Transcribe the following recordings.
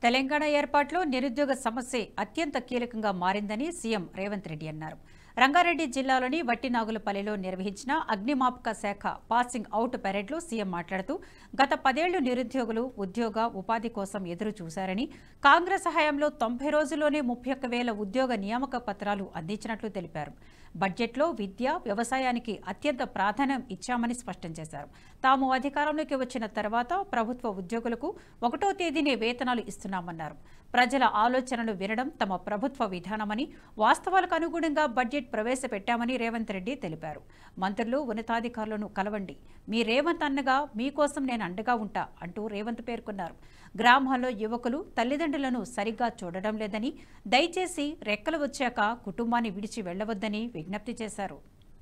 తెలంగాణ ఏర్పాటులో నిరుద్యోగ సమస్య అత్యంత కీలకంగా మారిందని సీఎం రేవంత్ రెడ్డి అన్నారు. రంగారెడ్డి జిల్లాలోని వట్టినాగులపల్లిలో నిర్వహించిన అగ్నిమాపక శాఖ పాసింగ్ అవుట్ పెరేడ్లో సీఎం మాట్లాడుతూ గత 10 ఏళ్లు నిరుద్యోగులు ఉద్యోగ ఉపాధి కోసం ఎదురు చూశారని, కాంగ్రెస్ హయాంలో 90 రోజుల్లోనే 31,000 ఉద్యోగ నియామక పత్రాలు అందించినట్లు తెలిపారు. బడ్జెట్లో విద్య, వ్యవసాయానికి అత్యంత ప్రాధాన్యం ఇచ్చామని స్పష్టం చేశారు. తాము అధికారంలోకి వచ్చిన తర్వాత ప్రభుత్వ ఉద్యోగులకు 1వ తేదీనే వేతనాలు ఇస్తున్నామన్నారు. ప్రజల ఆలోచనలు వినడం తమ ప్రభుత్వ విధానమని, వాస్తవాలకు అనుగుణంగా బడ్జెట్ ప్రవేశపెట్టామని రేవంత్ రెడ్డి తెలిపారు. మంత్రులు, ఉన్నతాధికారులను కలవండి, మీ రేవంత్ అన్నగా మీకోసం నేను అండగా ఉంటా అంటూ రేవంత్ పేర్కొన్నారు. గ్రామాల్లో యువకులు తల్లిదండ్రులను సరిగ్గా చూడడం లేదని, దయచేసి రెక్కలు వచ్చాక కుటుంబాన్ని విడిచి వెళ్లవద్దని విజ్ఞప్తి చేశారు.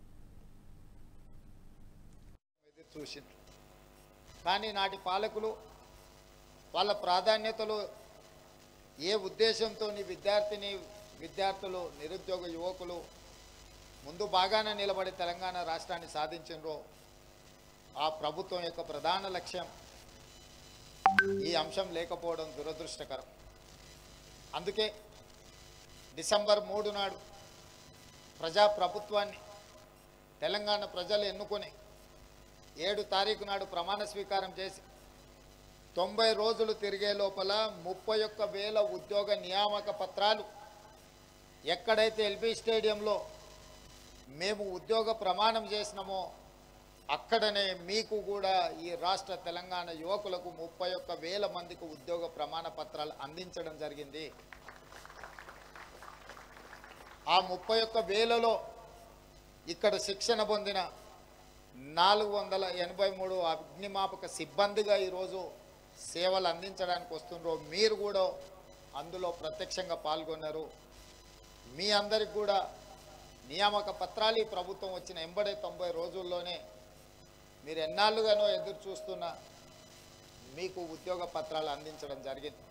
కానీ నాటి పాలకులు వాళ్ళ ప్రాధాన్యతలు ఏ ఉద్దేశంతో విద్యార్థులు నిరుద్యోగ యువకులు ముందు బాగానే నిలబడి తెలంగాణ రాష్ట్రాన్ని సాధించినరో ఆ ప్రభుత్వం యొక్క ప్రధాన లక్ష్యం ఈ అంశం లేకపోవడం దురదృష్టకరం. అందుకే డిసెంబర్ 3 నాడు ప్రజాప్రభుత్వాన్ని తెలంగాణ ప్రజలు ఎన్నుకొని 7 తారీఖు నాడు ప్రమాణ స్వీకారం చేసి 90 రోజులు తిరిగే లోపల 31,000 ఉద్యోగ నియామక పత్రాలు ఎక్కడైతే ఎల్బీ స్టేడియంలో మేము ఉద్యోగ ప్రమాణం చేసినామో అక్కడనే మీకు కూడా ఈ రాష్ట్ర తెలంగాణ యువకులకు 31,000 మందికి ఉద్యోగ ప్రమాణ పత్రాలు అందించడం జరిగింది. ఆ 31,000లో ఇక్కడ శిక్షణ పొందిన 483 అగ్నిమాపక సిబ్బందిగా ఈరోజు సేవలు అందించడానికి వస్తున్నారు. మీరు కూడా అందులో ప్రత్యక్షంగా పాల్గొన్నారు. మీ అందరికి కూడా నియామక పత్రాలు ఈ ప్రభుత్వం వచ్చిన ఎంబడే 90 రోజుల్లోనే మీరు ఎన్నాళ్ళుగానో ఎదురు చూస్తున్న మీకు ఉద్యోగ పత్రాలు అందించడం జరిగింది.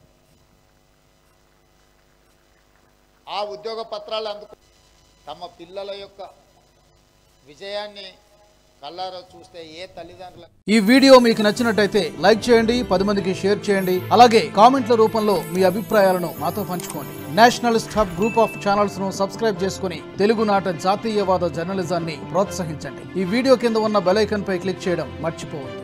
ఆ ఉద్యోగ పత్రాలు అందుకు తమ పిల్లల యొక్క విజయాన్ని కళ్ళారా చూస్తే ఏ తల్లిదండ్రుల ఈ వీడియో మీకు నచ్చినట్టయితే లైక్ చేయండి, 10 మందికి షేర్ చేయండి. అలాగే కామెంట్ల రూపంలో మీ అభిప్రాయాలను మాతో పంచుకోండి. Nationalist hub group of channels ను సబ్స్క్రైబ్ చేసుకుని తెలుగునాట జాతీయవాద జర్నలిజాన్ని ప్రోత్సహించండి. ఈ వీడియో కింద ఉన్న బెల్ ఐకాన్ పై క్లిక్ చేయడం మర్చిపోవద్దు.